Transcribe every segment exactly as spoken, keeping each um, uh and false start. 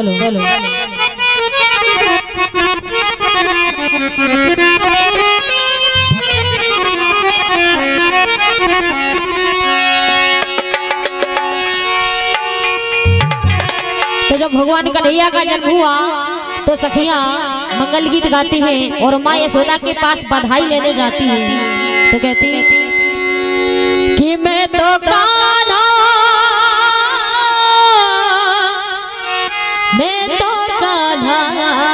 चलो चलो तो जब भगवान कन्हैया का जन्म हुआ तो सखियां मंगल गीत गाती हैं और माँ यशोदा के पास बधाई लेने जाती हैं। तो कहती है कि मैं तो कान्हा, मैं तो कान्हा,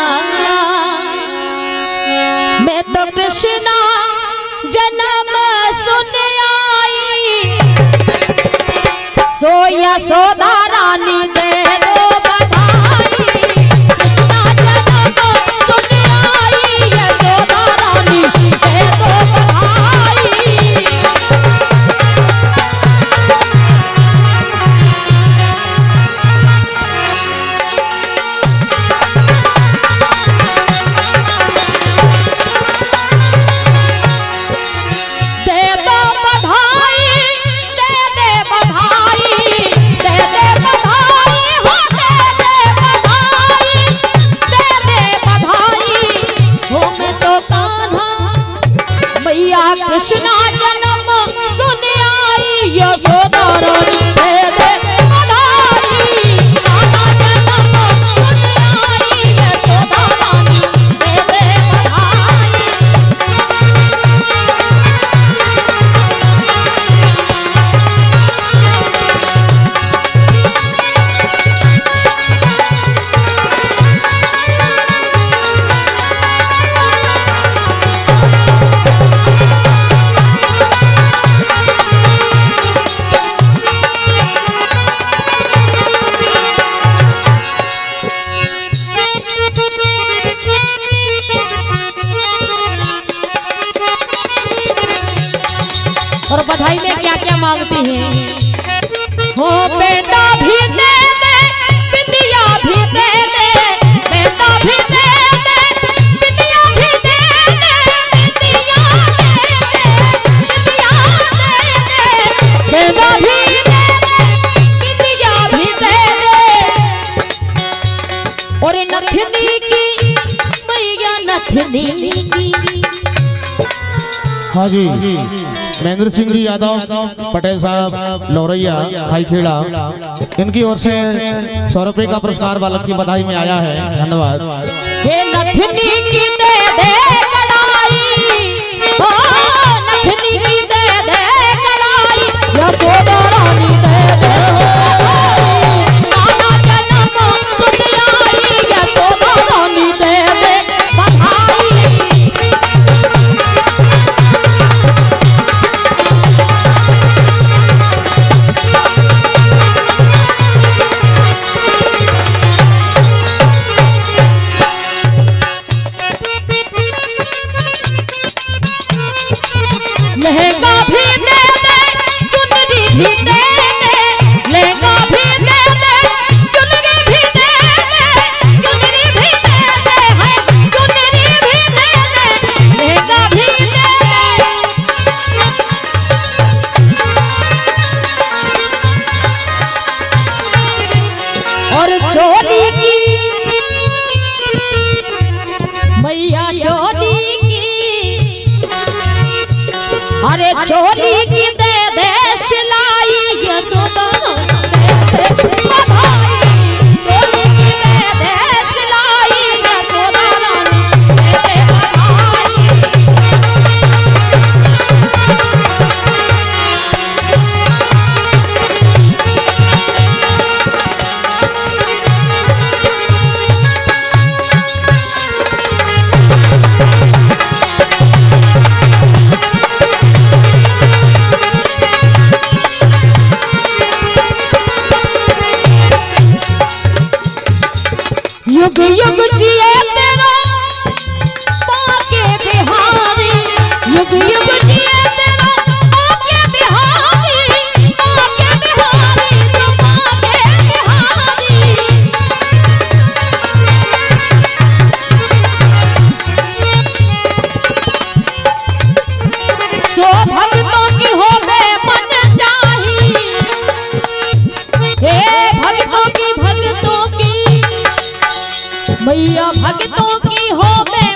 मैं तो कृष्णा जन्म सुन आई, सो यशोदा रानी दे दो कृष्णा जन्म सुन आई, यशोदा रानी दे दे बधाई, कान्हा जन्म सुन आई, यशोदा रानी दे दे और बधाई में क्या क्या मांगती हैं? हो बेटा भी दे दे, बिटिया भी दे दे, बेटा भी दे दे, बिटिया भी दे दे, बिटिया दे दे, बिटिया दे दे, बेटा भी दे दे, बिटिया भी दे दे। और नथनी की मैया नथनी की। हाँ जी, महेंद्र सिंह जी यादव पटेल साहब लौरैया खाईखेड़ा, इनकी ओर से सौ रुपए का पुरस्कार बालक की बधाई में आया है। धन्यवाद। ये नथनी की दे दे कड़ाई, ओ नथनी की दे दे कड़ाई, यशोदा रानी दे दे बधाई, कान्हा जन्म सुन आई, यशोदा रानी दे दे बधाई। लहंगा भी दे दे, चुनरी भी दे दे, लहंगा भी दे दे, चुनरी भी दे दे, चुनरी भी दे दे, है चुनरी भी दे दे, लहंगा भी दे दे। और चोली की मैया चोली की, अरे चोली की दे दे सिलाई, यशोदा दे दे बधाई, चोली की दे दे सिलाई, यशोदा रानी दे दे बधाई। मैया भक्तों की हो बे